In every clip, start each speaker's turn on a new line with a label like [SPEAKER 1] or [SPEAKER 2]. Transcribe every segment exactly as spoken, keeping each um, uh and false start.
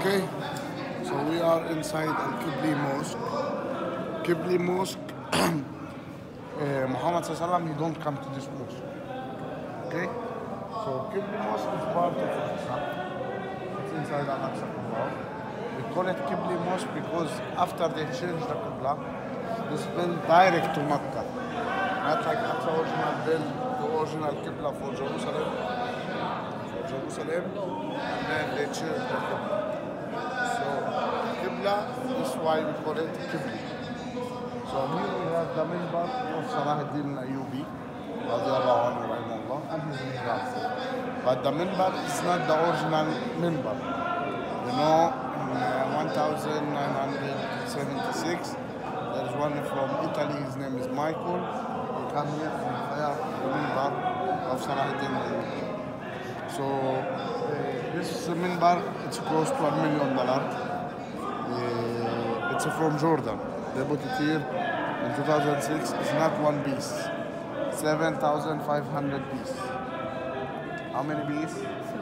[SPEAKER 1] Okay, so we are inside Al Qibli Mosque. Qibli Mosque, uh, Muhammad Sallallahu he don't come to this mosque. Okay, so Qibli Mosque is part of Al-Aqsa. It's inside Al-Aqsa compound. We call it Qibli Mosque because after they changed the Qibla, it's built direct to Mecca. Not like Aqsa original built the original Qibla for Jerusalem, for Jerusalem, and then they changed the Qibla. So Qibla is why we call it Qibli. So here we have the minbar of Salah ad-Din al-Ayyubi, radiallahu anhu, rahimahullah, and his mihrab. But the minbar is not the original minbar. You know, in uh, nineteen seventy-six, there is one from Italy, his name is Michael. He came here and fired the minbar of Salah ad-Din al-Ayyubi. So uh, this minbar, it's close to a million dollars. Uh, it's from Jordan. They put it here in two thousand six. It's not one piece. seven thousand five hundred pieces. How many pieces?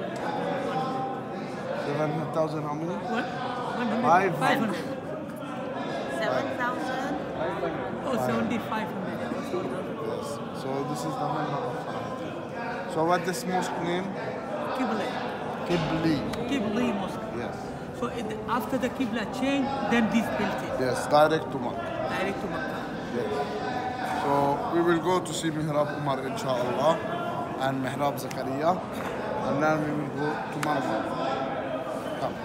[SPEAKER 1] seven thousand how many?
[SPEAKER 2] What?
[SPEAKER 1] Five.
[SPEAKER 2] Five hundred.
[SPEAKER 3] seven thousand.
[SPEAKER 2] Oh, seventy-five hundred.
[SPEAKER 1] Yes. So this is the minbar of Salah. So what this mosque name?
[SPEAKER 2] Qibla.
[SPEAKER 1] Qibli.
[SPEAKER 2] Qibli Mosque.
[SPEAKER 1] Yes.
[SPEAKER 2] So it, after the Qibla change, then this built it.
[SPEAKER 1] Yes, direct to Makkah.
[SPEAKER 2] Direct to Makkah.
[SPEAKER 1] Yes. So we will go to see Mihrab Umar inshallah and Mihrab Zakaria, and then we will go to Marfa. Come.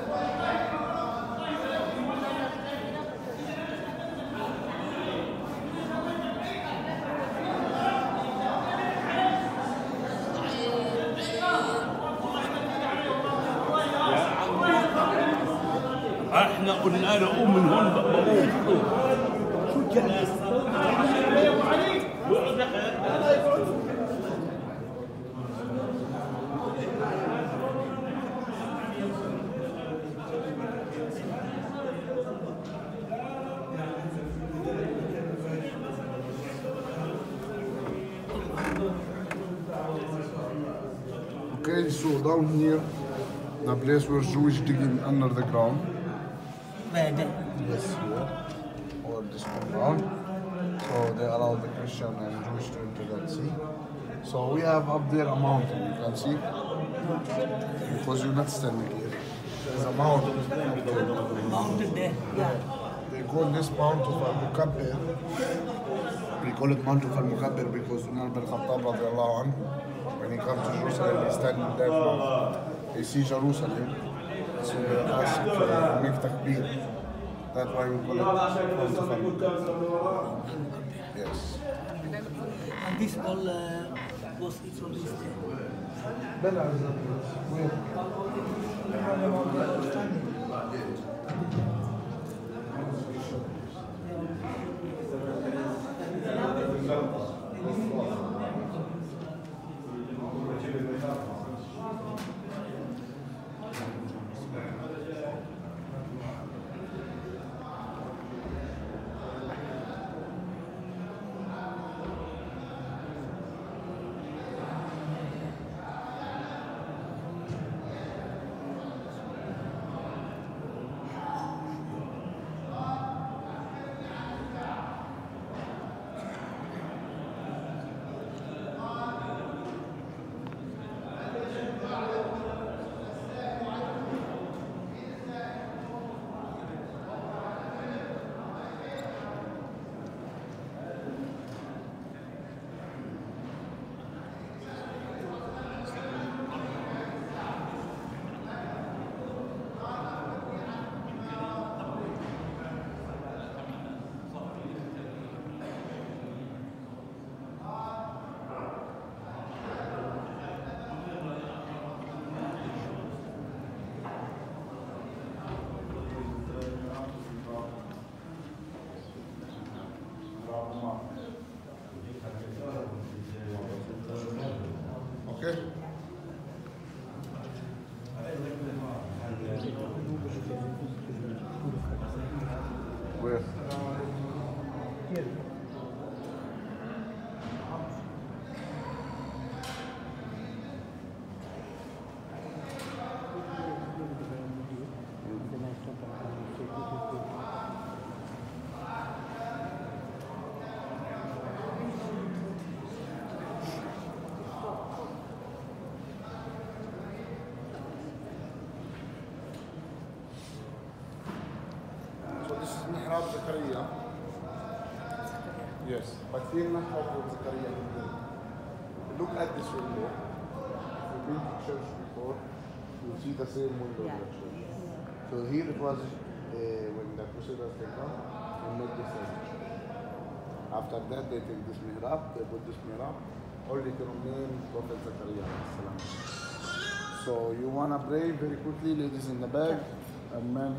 [SPEAKER 4] احنا قلنا له قوم من هون بقوم شو الكلام؟
[SPEAKER 1] Okay, so down here, the place where Jewish digging under the ground.
[SPEAKER 2] Where
[SPEAKER 1] Yes, here, or this compound. So they allow the Christian and Jewish to enter that sea. So we have up there a mountain, you can see, because you're not standing here. There's a mountain.
[SPEAKER 2] mounted there. Yeah.
[SPEAKER 1] They call this Mount of Al-Mukabbir. We call it Mount of Al-Mukabbir because Umar bin Khattab radiallahu anhu, when he comes to Jerusalem, he's standing there from, he sees Jerusalem. So they ask to make takbir. That's why we call it Mount of Al-Mukabbir. Yes.
[SPEAKER 2] And this all uh, was it's all is there.
[SPEAKER 1] Bella is the place. mihrab Zakaria. Yes, but here not Prophet Zakaria. Look at this window. You've been to church before. You see the same window in the church. So here it was uh, when the Crusaders came down, they made this as a church. After that, they take this mihrab, they put this mihrab, only to remain Prophet Zakaria. So you wanna pray very quickly, ladies in the back, and men.